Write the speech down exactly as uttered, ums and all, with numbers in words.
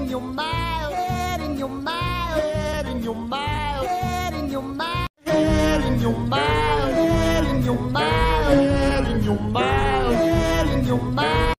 in your mind, head in your mind, head in your mind, head in your mind, head in your mind, head in your mind, head in your mind, head in your mind.